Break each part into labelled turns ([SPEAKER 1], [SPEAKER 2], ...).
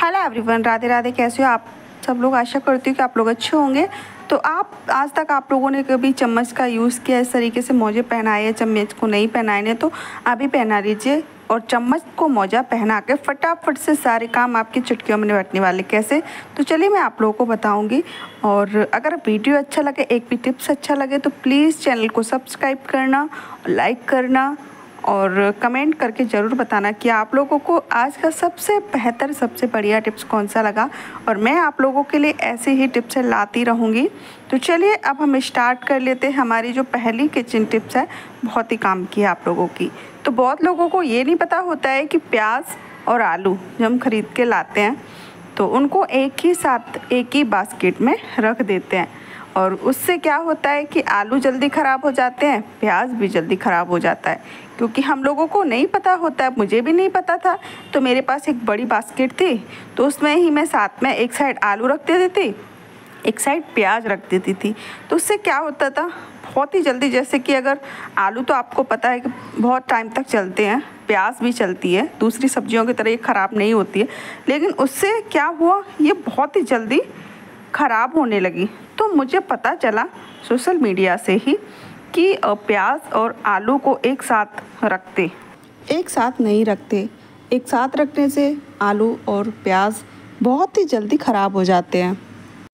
[SPEAKER 1] Hello everyone, Radhe Radhe. कैसे हो आप सब लोग? आशा करती हूँ कि आप लोग अच्छे होंगे। तो आज तक आप लोगों ने कभी चम्मच का यूज़ किया इस तरीके से मोजे पहनाए या चम्मच को नहीं पहनाए ने, तो अभी पहना लीजिए और चम्मच को मोजा पहना के फटाफट से सारे काम आपकी चुटकियों में निपटने वाले। कैसे? तो चलिए मैं आप लोगों को बताऊंगी। और अगर वीडियो अच्छा लगे, एक भी टिप्स अच्छा लगे, तो प्लीज़ चैनल को सब्सक्राइब करना, लाइक करना और कमेंट करके ज़रूर बताना कि आप लोगों को आज का सबसे बेहतर, सबसे बढ़िया टिप्स कौन सा लगा। और मैं आप लोगों के लिए ऐसे ही टिप्स लाती रहूँगी। तो चलिए अब हम स्टार्ट कर लेते हैं। हमारी जो पहली किचन टिप्स है, बहुत ही काम की है आप लोगों की। तो बहुत लोगों को ये नहीं पता होता है कि प्याज और आलू जब हम ख़रीद के लाते हैं तो उनको एक ही साथ एक ही बास्केट में रख देते हैं, और उससे क्या होता है कि आलू जल्दी ख़राब हो जाते हैं, प्याज भी जल्दी ख़राब हो जाता है। क्योंकि हम लोगों को नहीं पता होता है, मुझे भी नहीं पता था। तो मेरे पास एक बड़ी बास्केट थी, तो उसमें ही मैं साथ में एक साइड आलू रख देती थी, एक साइड प्याज रख देती थी। तो उससे क्या होता था, बहुत ही जल्दी, जैसे कि अगर आलू तो आपको पता है कि बहुत टाइम तक चलते हैं, प्याज भी चलती है, दूसरी सब्जियों की तरह ये ख़राब नहीं होती है, लेकिन उससे क्या हुआ, ये बहुत ही जल्दी ख़राब होने लगी। तो मुझे पता चला सोशल मीडिया से ही कि प्याज और आलू को एक साथ रखते, एक साथ नहीं रखते। एक साथ रखने से आलू और प्याज बहुत ही जल्दी ख़राब हो जाते हैं।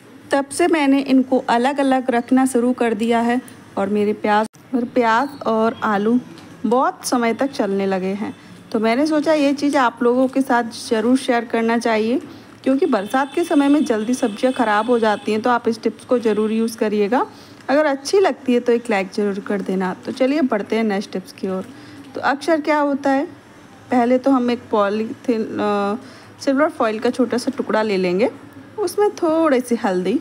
[SPEAKER 1] तब से मैंने इनको अलग अलग रखना शुरू कर दिया है और मेरे प्याज और आलू बहुत समय तक चलने लगे हैं। तो मैंने सोचा ये चीज़ आप लोगों के साथ ज़रूर शेयर करना चाहिए, क्योंकि बरसात के समय में जल्दी सब्जियां ख़राब हो जाती हैं। तो आप इस टिप्स को ज़रूर यूज़ करिएगा। अगर अच्छी लगती है तो एक लाइक ज़रूर कर देना। तो चलिए बढ़ते हैं नेक्स्ट टिप्स की ओर। तो अक्सर क्या होता है, पहले तो हम एक पॉलीथिन सिल्वर फॉइल का छोटा सा टुकड़ा ले लेंगे, उसमें थोड़ी सी हल्दी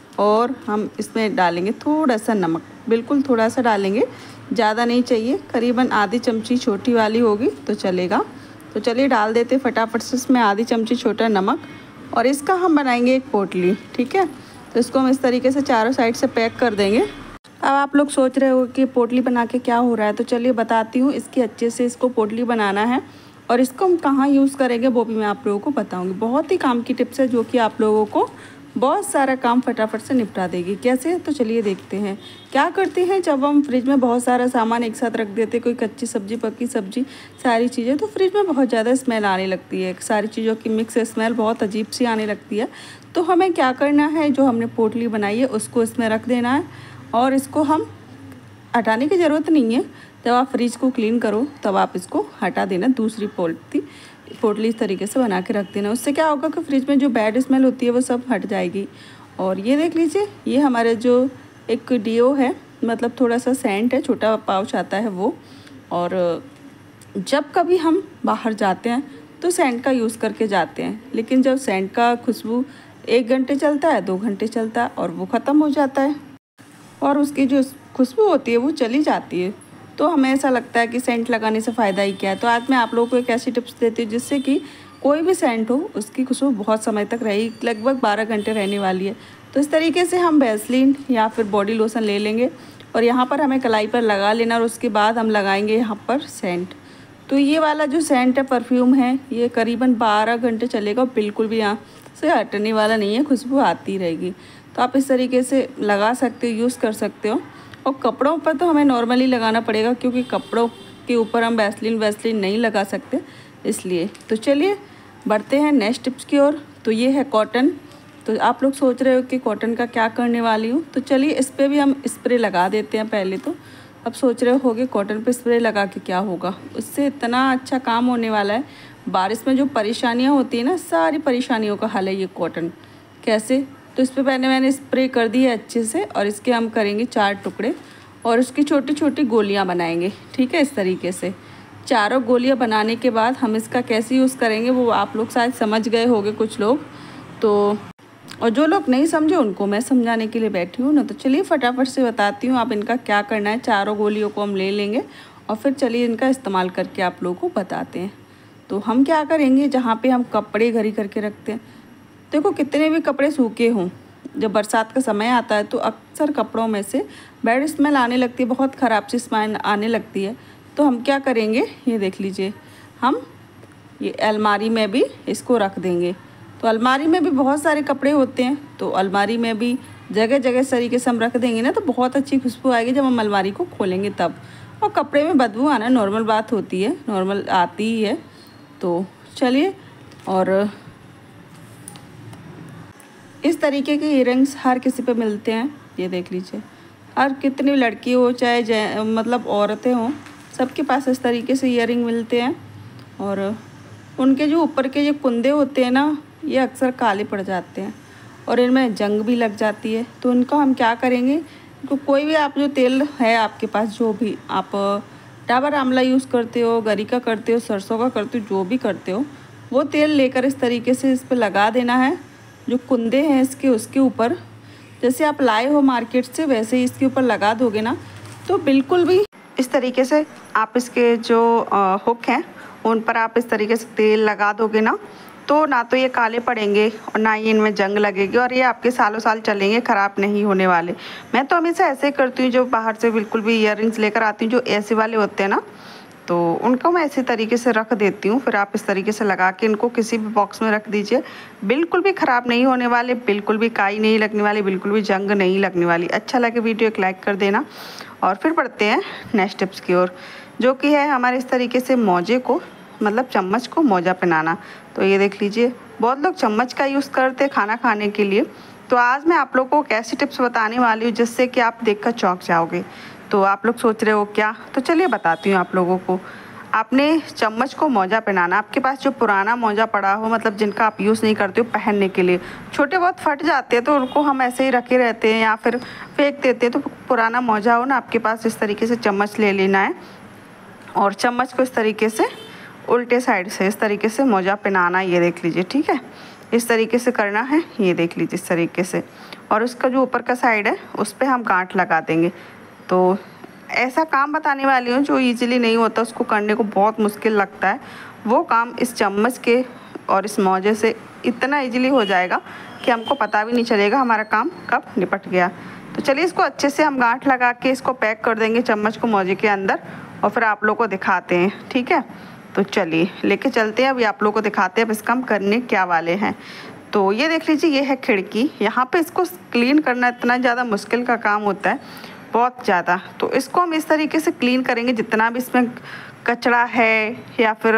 [SPEAKER 1] और हम इसमें डालेंगे थोड़ा सा नमक, बिल्कुल थोड़ा सा डालेंगे, ज़्यादा नहीं चाहिए, करीबन आधी चमची छोटी वाली होगी तो चलेगा। तो चलिए डाल देते फटाफट से इसमें आधी चमची छोटा नमक, और इसका हम बनाएंगे एक पोटली। ठीक है, तो इसको हम इस तरीके से चारों साइड से पैक कर देंगे। अब आप लोग सोच रहे हो कि पोटली बना के क्या हो रहा है, तो चलिए बताती हूँ। इसकी अच्छे से इसको पोटली बनाना है, और इसको हम कहाँ यूज़ करेंगे वो भी मैं आप लोगों को बताऊँगी। बहुत ही काम की टिप्स है जो कि आप लोगों को बहुत सारा काम फटाफट से निपटा देगी। कैसे? तो चलिए देखते हैं। क्या करते हैं, जब हम फ्रिज में बहुत सारा सामान एक साथ रख देते, कोई कच्ची सब्जी, पक्की सब्जी, सारी चीज़ें, तो फ्रिज में बहुत ज़्यादा स्मेल आने लगती है, सारी चीज़ों की मिक्स स्मेल बहुत अजीब सी आने लगती है। तो हमें क्या करना है, जो हमने पोटली बनाई है उसको इसमें रख देना है, और इसको हम हटाने की ज़रूरत नहीं है। जब आप फ्रिज को क्लीन करो तब आप इसको हटा देना, दूसरी पोटली इस तरीके से बना के रख देना। उससे क्या होगा कि फ्रिज में जो बैड स्मेल होती है वो सब हट जाएगी। और ये देख लीजिए, ये हमारे जो एक डीओ है, मतलब थोड़ा सा सेंट है, छोटा पाउच आता है वो। और जब कभी हम बाहर जाते हैं तो सेंट का यूज़ करके जाते हैं, लेकिन जब सेंट का खुशबू 1 घंटे चलता है, 2 घंटे चलता है और वो ख़त्म हो जाता है, और उसकी जो खुशबू होती है वो चली जाती है। तो हमें ऐसा लगता है कि सेंट लगाने से फ़ायदा ही क्या है। तो आज मैं आप लोगों को एक ऐसी टिप्स देती हूँ जिससे कि कोई भी सेंट हो उसकी खुशबू बहुत समय तक रहेगी, लगभग 12 घंटे रहने वाली है। तो इस तरीके से हम वैसलीन या फिर बॉडी लोशन ले लेंगे, और यहाँ पर हमें कलाई पर लगा लेना, और उसके बाद हम लगाएंगे यहाँ पर सेंट। तो ये वाला जो सेंट है, परफ्यूम है, ये करीबन 12 घंटे चलेगा, बिल्कुल भी यहाँ से हटने वाला नहीं है, खुशबू आती रहेगी। तो आप इस तरीके से लगा सकते हो, यूज़ कर सकते हो। और कपड़ों पर तो हमें नॉर्मली लगाना पड़ेगा, क्योंकि कपड़ों के ऊपर हम वैसलीन नहीं लगा सकते, इसलिए। तो चलिए बढ़ते हैं नेक्स्ट टिप्स की ओर। तो ये है कॉटन। तो आप लोग सोच रहे हो कि कॉटन का क्या करने वाली हूँ, तो चलिए इस पर भी हम स्प्रे लगा देते हैं पहले तो। अब सोच रहे होगे कॉटन पे स्प्रे लगा के क्या होगा, उससे इतना अच्छा काम होने वाला है। बारिश में जो परेशानियाँ होती है ना, सारी परेशानियों का हल है ये कॉटन। कैसे? तो इस पर पहले मैंने स्प्रे कर दी है अच्छे से, और इसके हम करेंगे 4 टुकड़े, और उसकी छोटी छोटी गोलियां बनाएंगे। ठीक है, इस तरीके से 4 गोलियां बनाने के बाद हम इसका कैसे यूज़ करेंगे वो आप लोग शायद समझ गए होंगे कुछ लोग, तो और जो लोग नहीं समझे उनको मैं समझाने के लिए बैठी हूँ ना। तो चलिए फटाफट से बताती हूँ आप इनका क्या करना है। 4 गोलियों को हम ले लेंगे, और फिर चलिए इनका इस्तेमाल करके आप लोगों को बताते हैं। तो हम क्या करेंगे, जहाँ पे हम कपड़े घड़ी करके रखते हैं, देखो कितने भी कपड़े सूखे हों, जब बरसात का समय आता है तो अक्सर कपड़ों में से बैड स्मेल आने लगती है, बहुत ख़राब सी स्मेल आने लगती है। तो हम क्या करेंगे, ये देख लीजिए, हम ये अलमारी में भी इसको रख देंगे। तो अलमारी में भी बहुत सारे कपड़े होते हैं, तो अलमारी में भी जगह जगह इस तरीके से हम रख देंगे ना तो बहुत अच्छी खुशबू आएगी जब हम अलमारी को खोलेंगे तब। और कपड़े में बदबू आना नॉर्मल बात होती है, नॉर्मल आती ही है। तो चलिए, और इस तरीके के ईयरिंग्स हर किसी पे मिलते हैं, ये देख लीजिए। हर कितनी लड़की हो चाहे मतलब औरतें हों, सबके पास इस तरीके से ईयरिंग मिलते हैं। और उनके जो ऊपर के ये कुंदे होते हैं ना, ये अक्सर काले पड़ जाते हैं और इनमें जंग भी लग जाती है। तो उनको हम क्या करेंगे, तो कोई भी आप जो तेल है आपके पास, जो भी आप डाबर आंवला यूज़ करते हो, गरी का करते हो, सरसों का करते हो, जो भी करते हो, वो तेल लेकर इस तरीके से इस पर लगा देना है। जो कुंदे हैं इसके, उसके ऊपर जैसे आप लाए हो मार्केट से वैसे ही इसके ऊपर लगा दोगे ना, तो बिल्कुल भी इस तरीके से आप इसके जो हुक हैं उन पर आप इस तरीके से तेल लगा दोगे ना, तो ना तो ये काले पड़ेंगे और ना ही इनमें जंग लगेगी और ये आपके सालों साल चलेंगे, ख़राब नहीं होने वाले। मैं तो हमेशा ऐसे ही करती हूँ, जो बाहर से बिल्कुल भी ईयररिंग्स लेकर आती हूँ जो ऐसे वाले होते हैं ना, तो उनको मैं इसी तरीके से रख देती हूँ। फिर आप इस तरीके से लगा के इनको किसी भी बॉक्स में रख दीजिए, बिल्कुल भी ख़राब नहीं होने वाले, बिल्कुल भी काई नहीं लगने वाली, बिल्कुल भी जंग नहीं लगने वाली। अच्छा लगे वीडियो एक लाइक कर देना। और फिर बढ़ते हैं नेक्स्ट टिप्स की ओर, जो कि है हमारे इस तरीके से मोजे को, मतलब चम्मच को मोजा पहनाना। तो ये देख लीजिए, बहुत लोग चम्मच का यूज़ करते हैं खाना खाने के लिए। तो आज मैं आप लोगों को ऐसी टिप्स बताने वाली हूँ जिससे कि आप देखकर चौंक जाओगे। तो आप लोग सोच रहे हो क्या, तो चलिए बताती हूँ आप लोगों को। आपने चम्मच को मोजा पहनाना, आपके पास जो पुराना मोजा पड़ा हो, मतलब जिनका आप यूज़ नहीं करते हो पहनने के लिए, छोटे बहुत फट जाते हैं तो उनको हम ऐसे ही रखे रहते हैं या फिर फेंक देते हैं। तो पुराना मोजा हो ना आपके पास, इस तरीके से चम्मच ले लेना है और चम्मच को इस तरीके से उल्टे साइड से इस तरीके से मोजा पहनाना, ये देख लीजिए, ठीक है। इस तरीके से करना है, ये देख लीजिए इस तरीके से। और उसका जो ऊपर का साइड है उस पर हम गांठ लगा देंगे। तो ऐसा काम बताने वाली हूँ जो इजीली नहीं होता, उसको करने को बहुत मुश्किल लगता है, वो काम इस चम्मच के और इस मोजे से इतना इजीली हो जाएगा कि हमको पता भी नहीं चलेगा हमारा काम कब निपट गया। तो चलिए इसको अच्छे से हम गांठ लगा के इसको पैक कर देंगे चम्मच को मोजे के अंदर और फिर आप लोग को दिखाते हैं, ठीक है। तो चलिए लेके चलते हैं, अभी आप लोग को दिखाते हैं अब इसका हम करने क्या वाले हैं। तो ये देख लीजिए, ये है खिड़की। यहाँ पे इसको क्लीन करना इतना ज़्यादा मुश्किल का काम होता है, बहुत ज़्यादा। तो इसको हम इस तरीके से क्लीन करेंगे, जितना भी इसमें कचरा है या फिर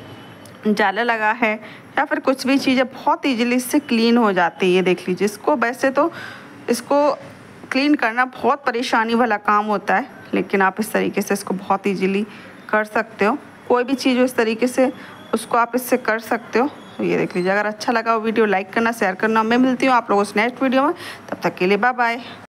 [SPEAKER 1] जाला लगा है या फिर कुछ भी चीज़ें बहुत ईजीली इससे क्लीन हो जाती है। ये देख लीजिए, इसको वैसे तो इसको क्लीन करना बहुत परेशानी वाला काम होता है, लेकिन आप इस तरीके से इसको बहुत ईजीली कर सकते हो। कोई भी चीज़ हो इस तरीके से उसको आप इससे कर सकते हो। तो ये देख लीजिए, अगर अच्छा लगा वो वीडियो लाइक करना, शेयर करना। मैं मिलती हूँ आप लोगों से नेक्स्ट वीडियो में, तब तक के लिए बाय बाय।